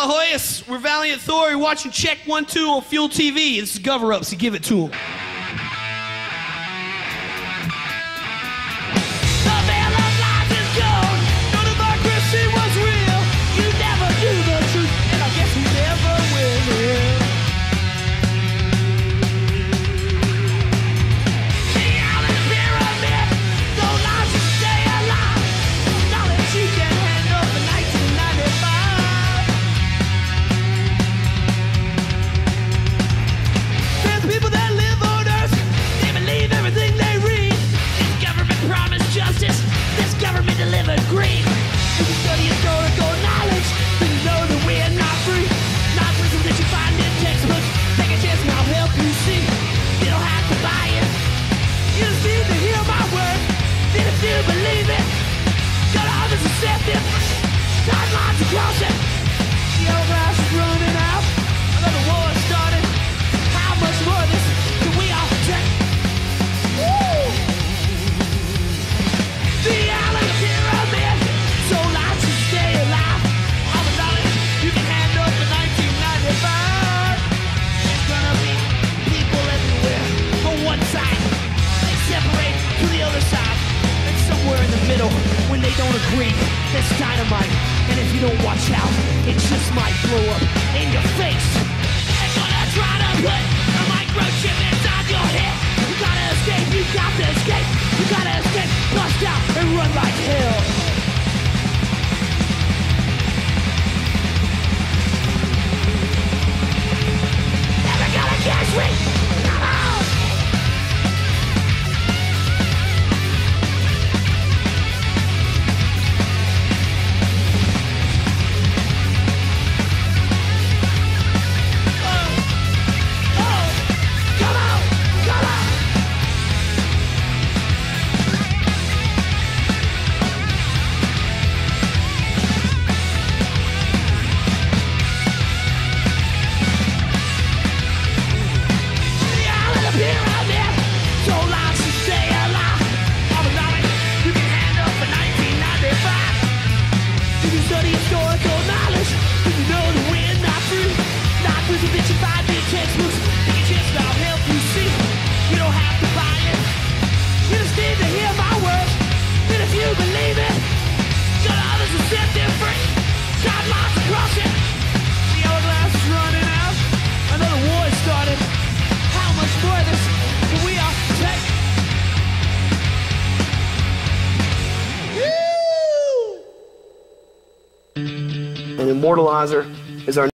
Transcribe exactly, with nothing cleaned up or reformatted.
Alahoyas, we're Valiant Thor. You're watching Check One Two on Fuel T V. This is Gover Up, so give it to him. When they don't agree, there's dynamite. And if you don't watch out, it just might blow up in your face. They're gonna try to put a microchip inside your head. You gotta escape, you got to escape. You gotta escape, bust out and run like hell. Never gonna catch me. Come on. An immortalizer is our